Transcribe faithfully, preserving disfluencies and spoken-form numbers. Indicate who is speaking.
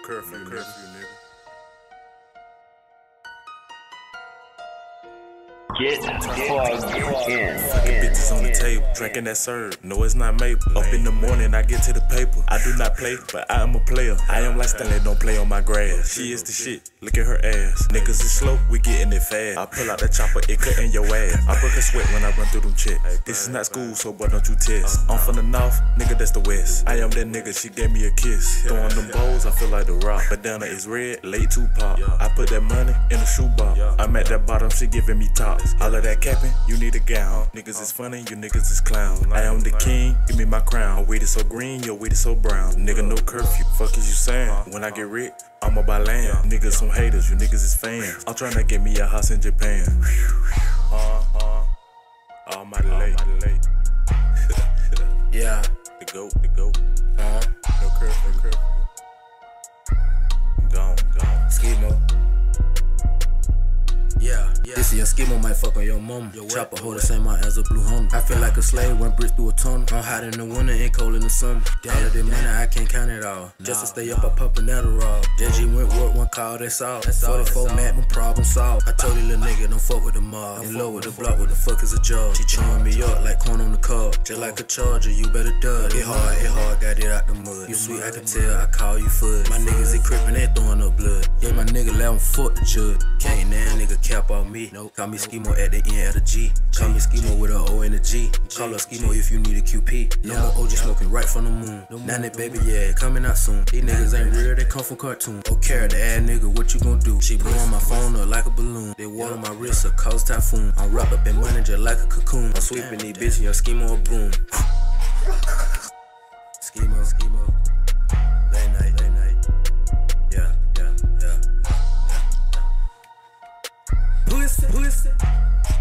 Speaker 1: curfew, curfew, nigga.
Speaker 2: Get plugged in.
Speaker 1: Fucking bitches on the table, drinking that serve. No, it's not maple. Up in the morning, I get to the paper. I do not play, but I am a player. I am like Stanley, don't play on my grass. She is the shit, look at her ass. Niggas is slow, we getting it fast. I pull out the chopper, it cut in your ass. I break a sweat when I run through them checks. This is not school, so but don't you test. I'm from the north, nigga, that's the west. I am that nigga, she gave me a kiss. Throwing them bowls, I feel like the rock. Bandana is red, late Tupac. I put that money in a shoebox. I'm at that bottom, she giving me top. All of that capping, you need a gown. Niggas is funny, you niggas is clown. I am the king, give me my crown. Weed is so green, your weed is so brown. Nigga, no curfew, fuck is you saying? When I get rich, I'ma buy land. Niggas some haters, you niggas is fans. I'm tryna get me a house in Japan. Uh, uh, almighty late.
Speaker 2: Yeah.
Speaker 1: The goat, the goat.
Speaker 2: Uh-huh.
Speaker 1: No curfew, no curfew. Gone, gone.
Speaker 2: Schemo. Yeah, yeah. This your schemo might fuck on your mama. Chopper hold the same out as a blue Honda. I feel like a slave when bricks through a tunnel. I'm hot in the winter and cold in the summer. All of the money I can't count it all. Just to stay up, I pop an Adderall. J G went work, one call, that's all. forty-four Magnum, problem solved. I told you little nigga, don't fuck with the mob. In love with the block, what the fuck is a job? She chewing me up like corn on the cob. Just like a charger, you better dud. It hard, it hard, got it out the mud. You sweet, I can tell, I call you fud. My niggas, they crippin', they throwing up blood. Yeah, my nigga, let him fuck the judge. Can't that nigga cap on me. Nope. Call me Schemo at the end of the G. Call me Schemo with a O and a G. Call her Schemo if you need a Q P. No more O G smoking right from the moon. Now that baby, yeah, coming out soon. These niggas ain't real, they come from cartoon. Oh, carrot the ass nigga, what you gon' do? She blowing my phone up like a balloon. They water my wrist, a cause typhoon. I'm wrapped up in money just like a cocoon. I'm sweeping these bitches, your Schemo a boom. Schemo, Schemo. Late night, late night. Yeah, yeah, yeah. Pussy, pussy.